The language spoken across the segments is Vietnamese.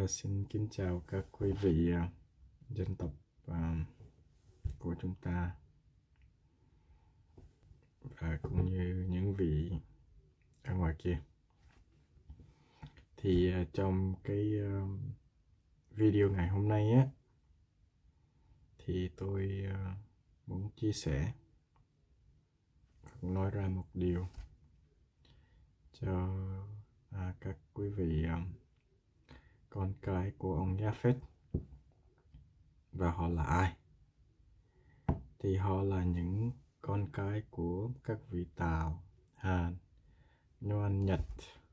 Xin kính chào các quý vị dân tộc của chúng ta, và cũng như những vị ở ngoài kia. Thì trong cái video ngày hôm nay á, thì tôi muốn chia sẻ, nói ra một điều cho các quý vị con cái của ông Japheth. Và họ là ai? Thì họ là những con cái của các vị Tàu, Hàn, Nhoan, Nhật,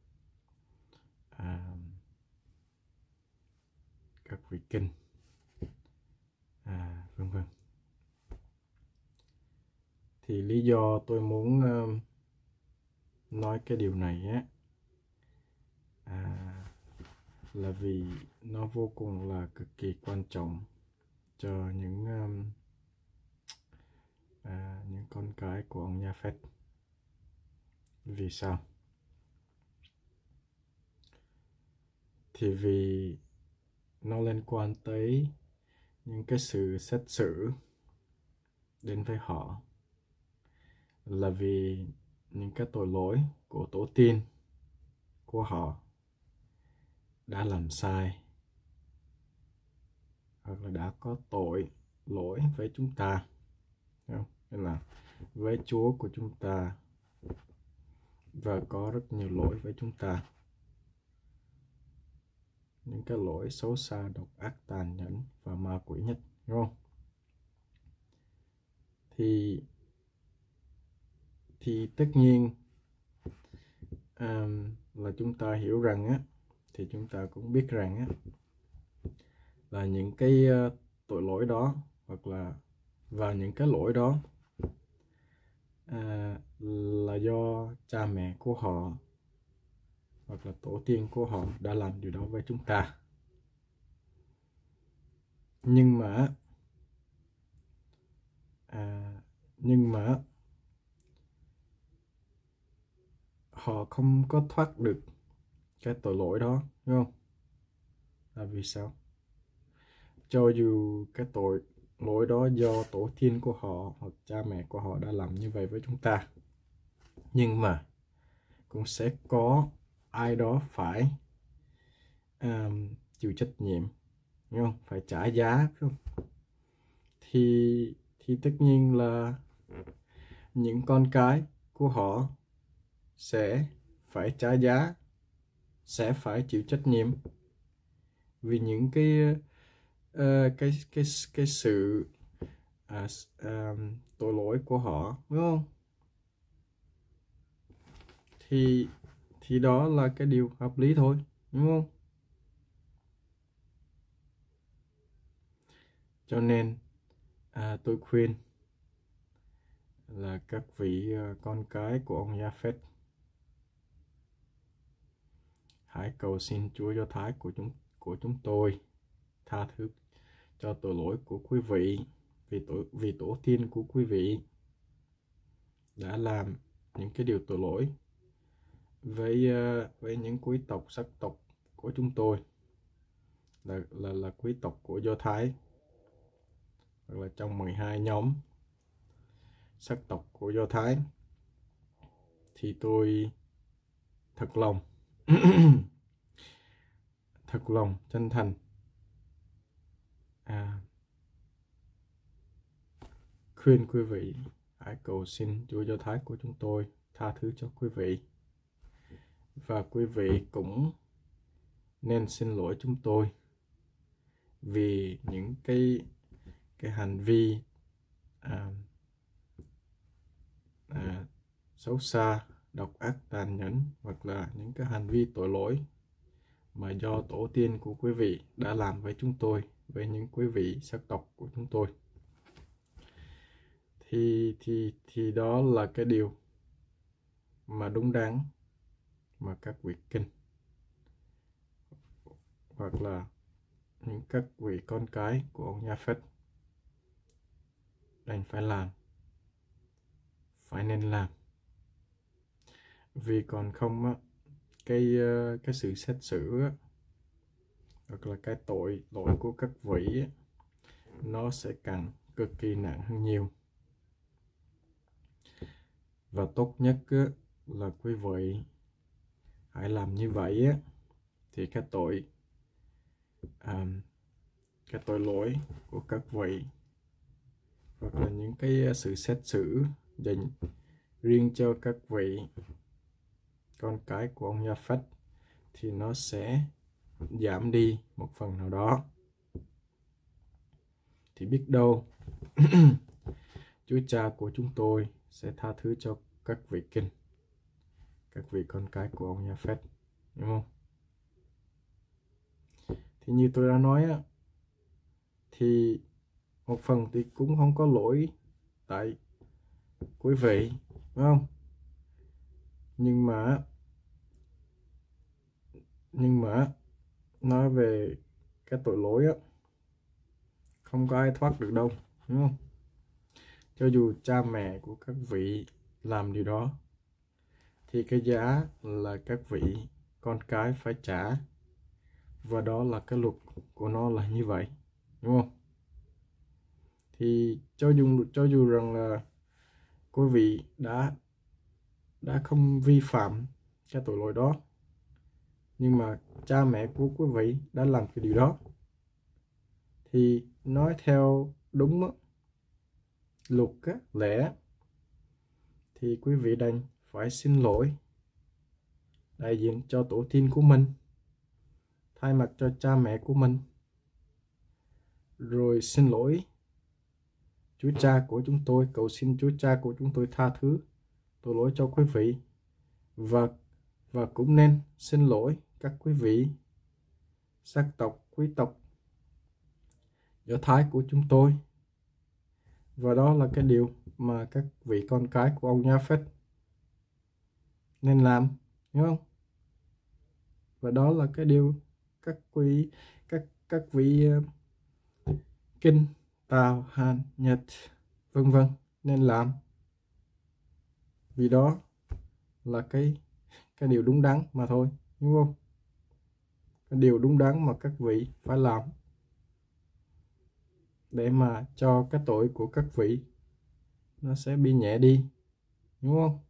các vị Kinh, vân vân. Thì lý do tôi muốn nói cái điều này á, là vì nó vô cùng là cực kỳ quan trọng cho những con cái của ông Japheth. Vì sao? Thì vì nó liên quan tới những cái sự xét xử đến với họ, là vì những cái tội lỗi của tổ tiên của họ đã làm sai, hoặc là đã có tội lỗi với chúng ta, nên là với Chúa của chúng ta, và có rất nhiều lỗi với chúng ta, những cái lỗi xấu xa, độc ác, tàn nhẫn và ma quỷ nhất, đúng không? Thì tất nhiên là chúng ta hiểu rằng á, thì chúng ta cũng biết rằng á, là những cái tội lỗi đó, hoặc là và những cái lỗi đó là do cha mẹ của họ hoặc là tổ tiên của họ đã làm điều đó với chúng ta. Nhưng mà họ không có thoát được cái tội lỗi đó, đúng không? Là vì sao? Cho dù cái tội lỗi đó do tổ tiên của họ hoặc cha mẹ của họ đã làm như vậy với chúng ta, nhưng mà cũng sẽ có ai đó phải chịu trách nhiệm, đúng không? Phải trả giá, đúng không? Thì tất nhiên là những con cái của họ sẽ phải trả giá, sẽ phải chịu trách nhiệm vì những cái sự tội lỗi của họ, đúng không? Thì đó là cái điều hợp lý thôi, đúng không? Cho nên tôi khuyên là các vị con cái của ông Japheth hãy cầu xin Chúa Do Thái của chúng tôi tha thứ cho tội lỗi của quý vị, vì tổ tiên của quý vị đã làm những cái điều tội lỗi với những quý tộc, sắc tộc của chúng tôi, là quý tộc của Do Thái, hoặc là trong 12 nhóm sắc tộc của Do Thái. Thì tôi thật lòng thật lòng chân thành khuyên quý vị hãy cầu xin Chúa Do Thái của chúng tôi tha thứ cho quý vị, và quý vị cũng nên xin lỗi chúng tôi vì những cái hành vi xấu xa, độc ác, tàn nhẫn, hoặc là những cái hành vi tội lỗi mà do tổ tiên của quý vị đã làm với chúng tôi, với những quý vị sắc tộc của chúng tôi. Thì đó là cái điều mà đúng đắn mà các vị Kinh hoặc là những các vị con cái của ông Japheth đành phải làm, phải nên làm. Vì còn không á, cái sự xét xử á, hoặc là cái tội lỗi của các vị ấy, nó sẽ càng cực kỳ nặng hơn nhiều. Và tốt nhất á, là quý vị hãy làm như vậy á, thì cái tội lỗi của các vị hoặc là những cái sự xét xử dành riêng cho các vị con cái của ông Japheth thì nó sẽ giảm đi một phần nào đó. Thì biết đâu Chúa Cha của chúng tôi sẽ tha thứ cho các vị kinh, các vị con cái của ông Japheth, đúng không? Thì như tôi đã nói á, thì một phần thì cũng không có lỗi tại quý vị, đúng không? Nhưng mà nói về cái tội lỗi á, không có ai thoát được đâu, đúng không? Cho dù cha mẹ của các vị làm điều đó thì cái giá là các vị con cái phải trả, và đó là cái luật của nó là như vậy, đúng không? Thì cho dù rằng là quý vị đã không vi phạm cái tội lỗi đó, nhưng mà cha mẹ của quý vị đã làm cái điều đó, thì nói theo đúng đó, luật á, lẽ thì quý vị đành phải xin lỗi đại diện cho tổ tiên của mình, thay mặt cho cha mẹ của mình, rồi xin lỗi Chúa Cha của chúng tôi, cầu xin Chúa Cha của chúng tôi tha thứ tội lỗi cho quý vị, và cũng nên xin lỗi các quý vị sắc tộc, quý tộc Do Thái của chúng tôi. Và đó là cái điều mà các vị con cái của ông Japheth nên làm, đúng không? Và đó là cái điều các vị Kinh, Tào, Hàn, Nhật, vân vân nên làm. Vì đó là cái điều đúng đắn mà thôi, đúng không? Cái điều đúng đắn mà các vị phải làm để mà cho cái tội của các vị nó sẽ bị nhẹ đi, đúng không?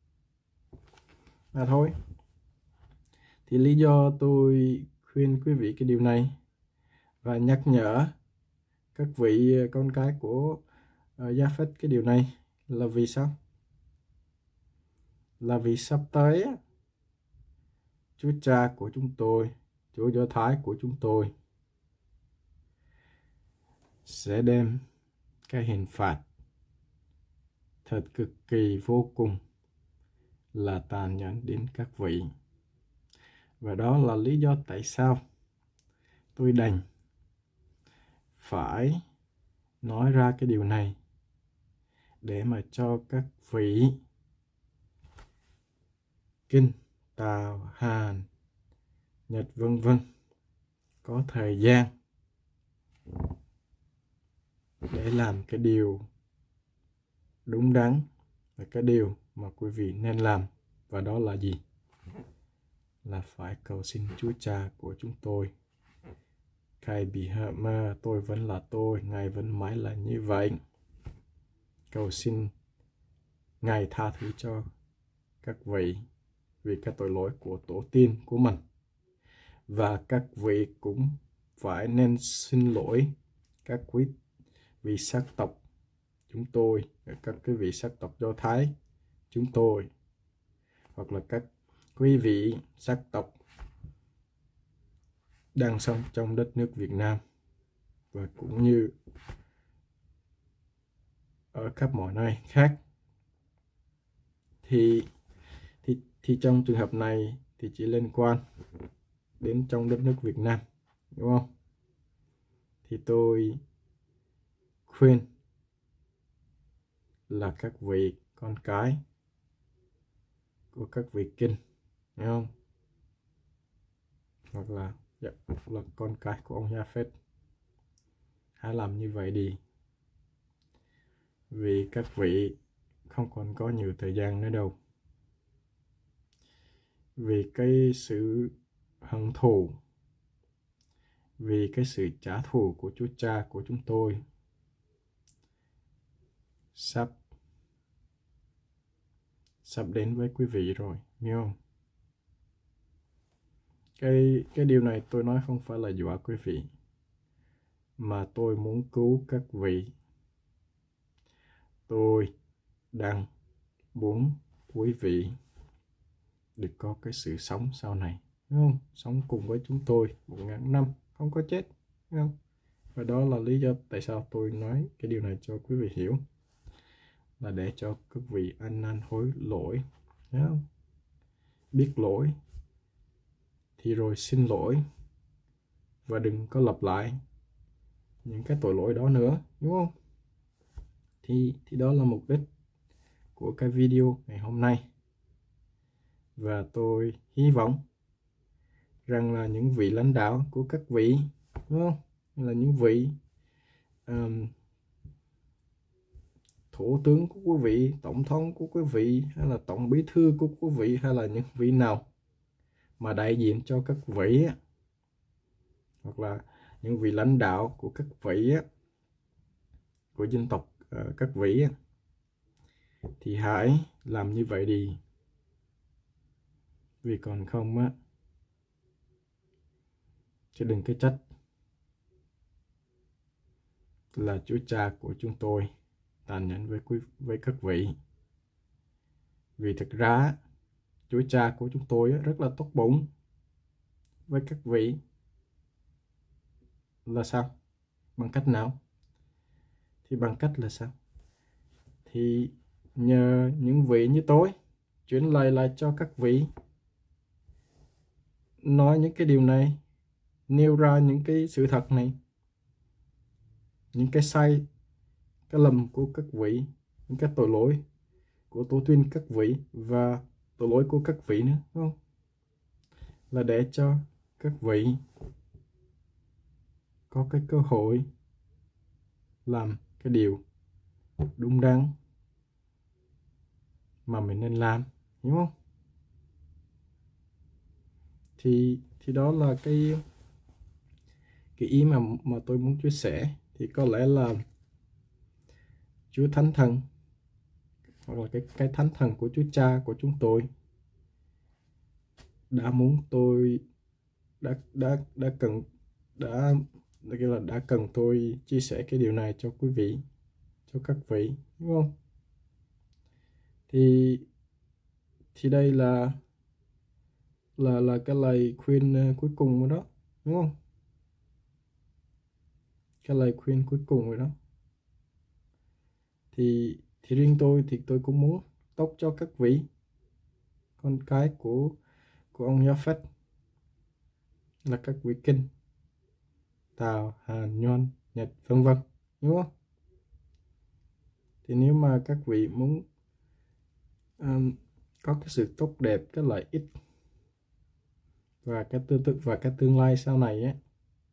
Mà thôi, thì lý do tôi khuyên quý vị cái điều này và nhắc nhở các vị con cái của Japheth cái điều này là vì sao? Là vì sắp tới Chúa Cha của chúng tôi, Chúa Do Thái của chúng tôi sẽ đem cái hình phạt thật cực kỳ vô cùng là tàn nhẫn đến các vị. Và đó là lý do tại sao tôi đành phải nói ra cái điều này, để mà cho các vị Kinh, Tào, Hàn, Nhật vân vân có thời gian để làm cái điều đúng đắn và cái điều mà quý vị nên làm. Và đó là gì? Là phải cầu xin Chúa Cha của chúng tôi. Ngài bị hờ mà tôi vẫn là tôi, Ngài vẫn mãi là như vậy. Cầu xin Ngài tha thứ cho các vị vì cái tội lỗi của tổ tiên của mình. Và các vị cũng phải nên xin lỗi các quý vị sắc tộc chúng tôi, các quý vị sắc tộc Do Thái chúng tôi, hoặc là các quý vị sắc tộc đang sống trong đất nước Việt Nam, và cũng như ở khắp mọi nơi khác. Thì trong trường hợp này thì chỉ liên quan đến trong đất nước Việt Nam, đúng không? Thì tôi khuyên là các vị con cái của các vị Kinh, đúng không? Hoặc là con cái của ông Japheth, hãy làm như vậy đi. Vì các vị không còn có nhiều thời gian nữa đâu. Vì cái sự hận thù vì cái sự trả thù của Chúa Cha của chúng tôi sắp đến với quý vị rồi, hiểu không? Cái điều này tôi nói không phải là dọa quý vị, mà tôi muốn cứu các vị. Tôi đang muốn quý vị được có cái sự sống sau này, đúng không? Sống cùng với chúng tôi 1000 năm, không có chết, đúng không? Và đó là lý do tại sao tôi nói cái điều này cho quý vị hiểu, là để cho các vị ăn năn hối lỗi, đúng không? Biết lỗi thì rồi xin lỗi, và đừng có lặp lại những cái tội lỗi đó nữa, đúng không? Thì đó là mục đích của cái video ngày hôm nay. Và tôi hy vọng rằng là những vị lãnh đạo của các vị, đúng không? Là những vị thủ tướng của quý vị, tổng thống của quý vị, hay là tổng bí thư của quý vị, hay là những vị nào mà đại diện cho các vị, hoặc là những vị lãnh đạo của các vị của dân tộc các vị, thì hãy làm như vậy đi. Vì còn không chứ đừng có trách là Chúa Cha của chúng tôi tàn nhẫn với các vị. Vì thực ra Chúa Cha của chúng tôi rất là tốt bụng với các vị. Là sao? Bằng cách nào? Thì bằng cách là sao? Thì nhờ những vị như tôi chuyển lời lại cho các vị, nói những cái điều này, nêu ra những cái sự thật này, những cái sai, cái lầm của các vị, những cái tội lỗi của tổ tiên các vị và tội lỗi của các vị nữa, đúng không? Là để cho các vị có cái cơ hội làm cái điều đúng đắn mà mình nên làm, hiểu không? Thì đó là cái ý mà tôi muốn chia sẻ. Thì có lẽ là Chúa Thánh Thần, hoặc là cái Thánh Thần của Chúa Cha của chúng tôi đã muốn tôi đã cần tôi chia sẻ cái điều này cho quý vị, cho các vị, đúng không? Thì đây là cái lời khuyên cuối cùng rồi đó, đúng không? Cái lời khuyên cuối cùng rồi đó. Thì riêng tôi thì tôi cũng muốn tốt cho các vị con cái của ông Japheth, là các vị Kinh, Tào, Hàn, Nhoan, Nhật, vân vân, đúng không? Thì nếu mà các vị muốn có cái sự tốt đẹp, cái lợi ích và cái tương lai sau này á,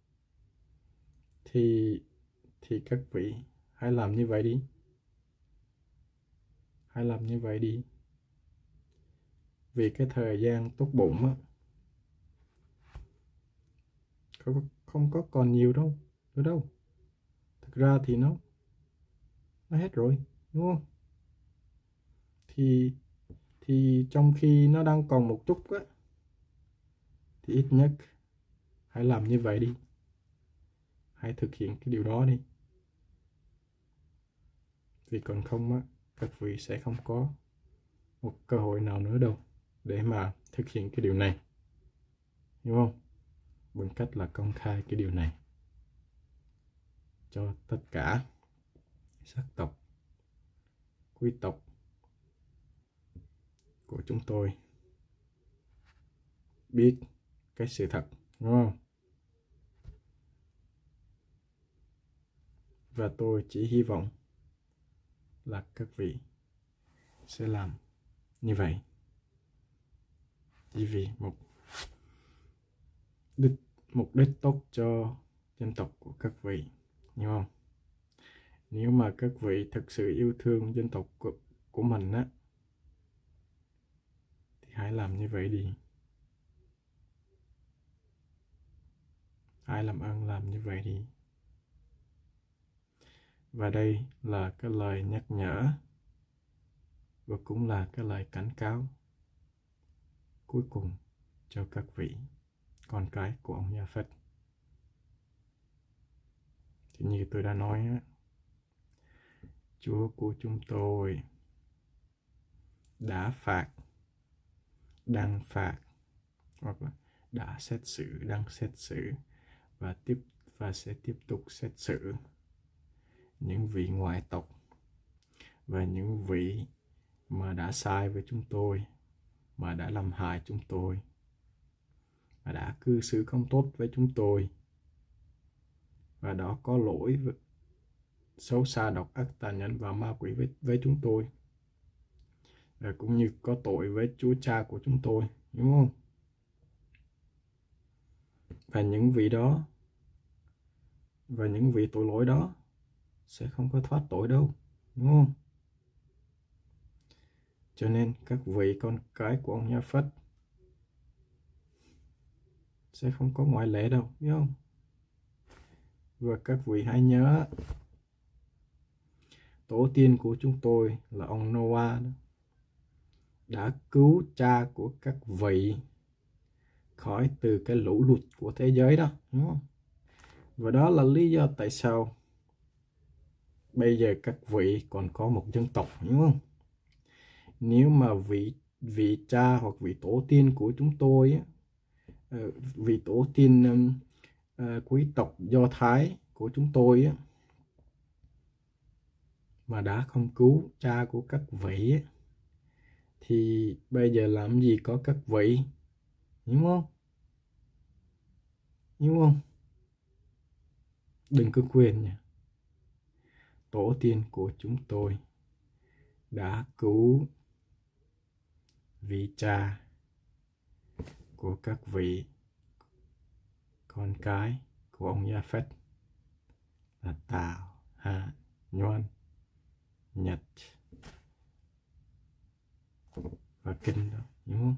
thì các vị hãy làm như vậy đi. Hãy làm như vậy đi. Vì cái thời gian tốt bụng á, không có còn nhiều đâu nữa đâu. Thực ra thì nó hết rồi, đúng không? Thì trong khi nó đang còn một chút á, thì ít nhất hãy làm như vậy đi. Hãy thực hiện cái điều đó đi. Vì còn không á, các vị sẽ không có một cơ hội nào nữa đâu để mà thực hiện cái điều này, hiểu không? Bằng cách là công khai cái điều này cho tất cả sắc tộc, quý tộc của chúng tôi biết cái sự thật, đúng không? Và tôi chỉ hy vọng là các vị sẽ làm như vậy, chỉ vì mục đích tốt cho dân tộc của các vị, hiểu không? Nếu mà các vị thực sự yêu thương dân tộc của mình á, thì hãy làm như vậy đi. hãy làm ơn làm như vậy đi. Và đây là cái lời nhắc nhở và cũng là cái lời cảnh cáo cuối cùng cho các vị con cái của ông Gia-phết. Thì như tôi đã nói á, Chúa của chúng tôi đã phạt, đang phạt, hoặc là đã xét xử, đang xét xử và sẽ tiếp tục xét xử những vị ngoại tộc và những vị mà đã sai với chúng tôi, mà đã làm hại chúng tôi, mà đã cư xử không tốt với chúng tôi, và đó có lỗi xấu xa, độc ác, tàn nhẫn và ma quỷ với chúng tôi, và cũng như có tội với Chúa Cha của chúng tôi, đúng không? Và những vị đó, và những vị tội lỗi đó sẽ không có thoát tội đâu, đúng không? Cho nên các vị con cái của ông Gia-phết sẽ không có ngoại lệ đâu, biết không? Và các vị hãy nhớ, tổ tiên của chúng tôi là ông Noah đã cứu cha của các vị khỏi từ cái lũ lụt của thế giới đó, đúng không? Và đó là lý do tại sao bây giờ các vị còn có một dân tộc, đúng không? Nếu mà vị cha hoặc vị tổ tiên của chúng tôi, vị tổ tiên quý tộc Do Thái của chúng tôi mà đã không cứu cha của các vị thì bây giờ làm gì có các vị, đúng không? Đúng không? Đừng có quên nha, tổ tiên của chúng tôi đã cứu vị cha của các vị con cái của ông Gia-phết là Tào, Hà, Nhoan, Nhật và Kinh đó, đúng không?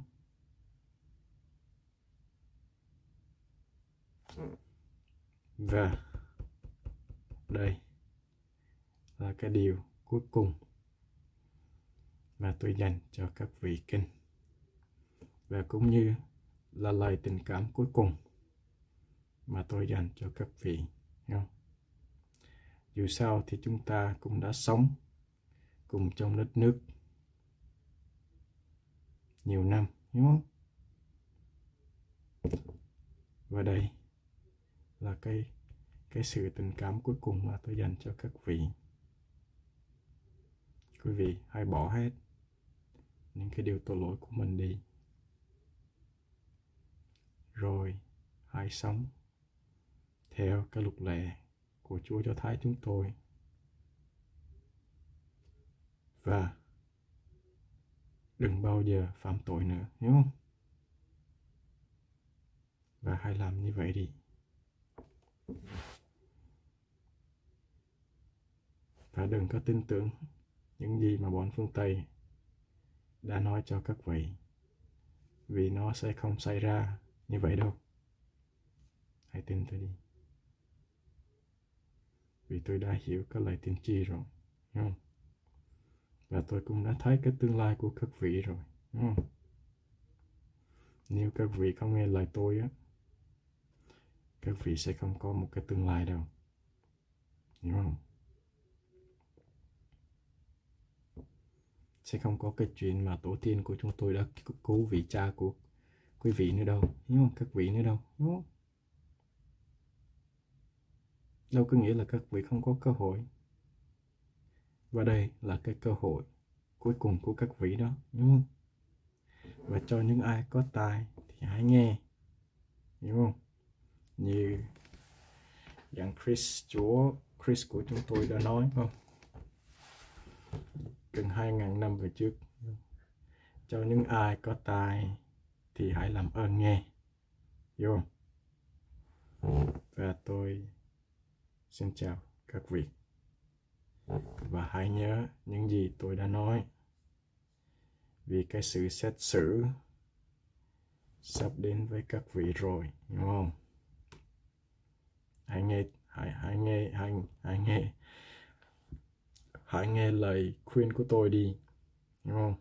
Và đây là cái điều cuối cùng mà tôi dành cho các vị Kinh, và cũng như là lời tình cảm cuối cùng mà tôi dành cho các vị, không? Dù sao thì chúng ta cũng đã sống cùng trong đất nước nhiều năm, đúng không? Và đây là cái sự tình cảm cuối cùng mà tôi dành cho các vị. Quý vị hãy bỏ hết những cái điều tội lỗi của mình đi, rồi hãy sống theo cái luật lệ của Chúa Do Thái chúng tôi, và đừng bao giờ phạm tội nữa, hiểu không? Và hãy làm như vậy đi. Và đừng có tin tưởng những gì mà bọn phương Tây đã nói cho các vị, vì nó sẽ không xảy ra như vậy đâu. Hãy tin tôi đi, vì tôi đã hiểu các lời tiên tri rồi, đúng không? Và tôi cũng đã thấy cái tương lai của các vị rồi, đúng không? Nếu các vị không nghe lời tôi á, các vị sẽ không có một cái tương lai đâu, hiểu không? Sẽ không có cái chuyện mà tổ tiên của chúng tôi đã cứu vị cha của quý vị nữa đâu, hiểu không? Các vị nữa đâu, đúng không? Đâu có nghĩa là các vị không có cơ hội. Và đây là cái cơ hội cuối cùng của các vị đó, đúng không? Và cho những ai có tai thì hãy nghe, hiểu không? Như dạng Chúa Chris của chúng tôi đã nói, không? Gần 2.000 năm về trước. Cho những ai có tai thì hãy làm ơn nghe, hiểu không? Và tôi xin chào các vị. Và hãy nhớ những gì tôi đã nói, vì cái sự xét xử sắp đến với các vị rồi, đúng không? hãy nghe lời khuyên của tôi đi, đúng không?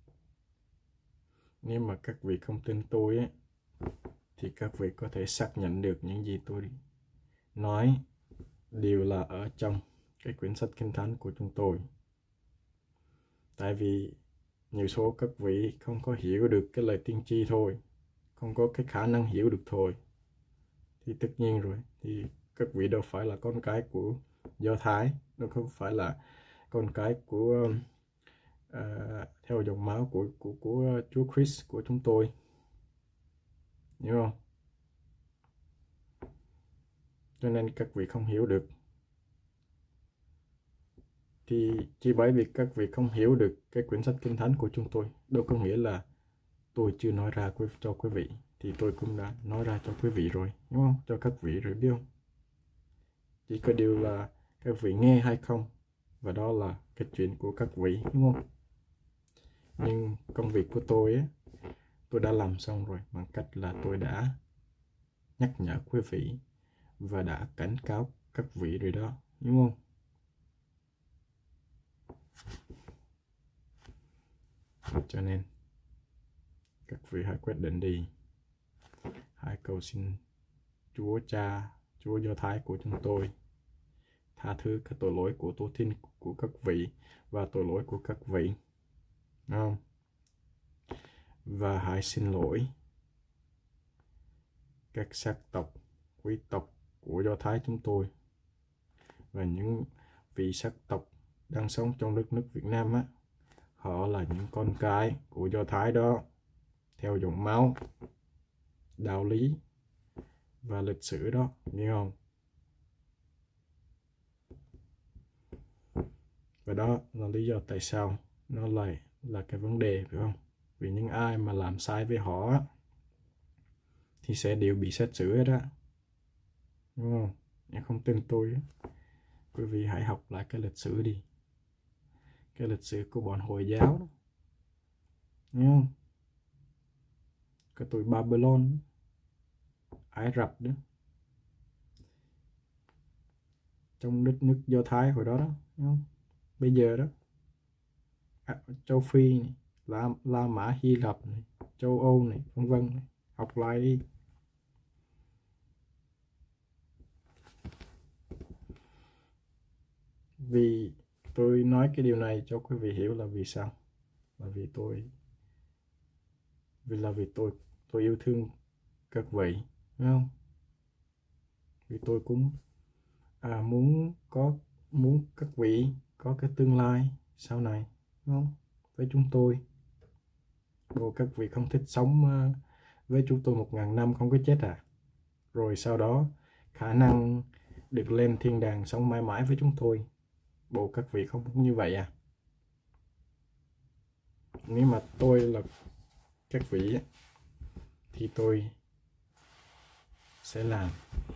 Nếu mà các vị không tin tôi ấy, thì các vị có thể xác nhận được những gì tôi nói đều là ở trong cái quyển sách Kinh Thánh của chúng tôi. Tại vì nhiều số các vị không có hiểu được cái lời tiên tri thôi, không có cái khả năng hiểu được thôi, thì tất nhiên rồi, thì các vị đâu phải là con cái của Do Thái, đâu không phải là con cái của theo dòng máu của Chúa Christ của chúng tôi, hiểu không? Cho nên các vị không hiểu được. Thì chỉ bởi vì các vị không hiểu được cái quyển sách Kinh Thánh của chúng tôi, đâu có nghĩa là tôi chưa nói ra cho quý vị, thì tôi cũng đã nói ra cho quý vị rồi, đúng không? Cho các vị rồi, biết không? Chỉ có điều là các vị nghe hay không, và đó là cái chuyện của các vị, đúng không? Nhưng công việc của tôi á, tôi đã làm xong rồi, bằng cách là tôi đã nhắc nhở quý vị và đã cảnh cáo các vị rồi đó, đúng không? Cho nên các vị hãy quyết định đi, hãy cầu xin Chúa Cha, Chúa Do Thái của chúng tôi tha thứ các tội lỗi của tổ tiên của các vị và tội lỗi của các vị, đúng không? Và hãy xin lỗi các sắc tộc, quý tộc của Do Thái chúng tôi và những vị sắc tộc đang sống trong đất nước Việt Nam á. Họ là những con cái của Do Thái đó, theo dòng máu, đạo lý và lịch sử đó, nghe không? Và đó là lý do tại sao nó lại là cái vấn đề, phải không? Vì những ai mà làm sai với họ thì sẽ đều bị xét xử hết á, đúng không? Nếu không tin tôi, quý vị hãy học lại cái lịch sử đi, cái lịch sử của bọn Hồi giáo đó, nghe không? Cái tụi Babylon, Ả Rập đó, trong đất nước Do Thái hồi đó đó, đúng không? Bây giờ đó, châu Phi này, La Mã Hy Lạp này, châu Âu này, vân vân, học lại đi. Vì tôi nói cái điều này cho quý vị hiểu là vì sao? Là vì tôi yêu thương các vị, đúng không? Vì tôi cũng muốn các vị có cái tương lai sau này, đúng không? Với chúng tôi. Bộ các vị không thích sống với chúng tôi 1000 năm không có chết à? Rồi sau đó khả năng được lên thiên đàng sống mãi mãi với chúng tôi. Bộ các vị không muốn như vậy à? Nếu mà tôi là các vị thì tôi sẽ làm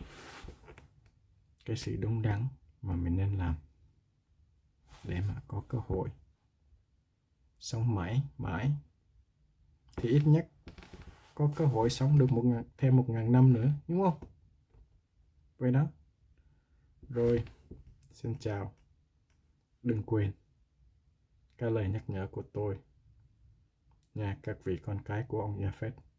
cái sự đúng đắn mà mình nên làm để mà có cơ hội sống mãi mãi, thì ít nhất có cơ hội sống được thêm 1000 năm nữa, đúng không? Vậy đó. Rồi, xin chào. Đừng quên cái lời nhắc nhở của tôi nha, các vị con cái của ông Japheth.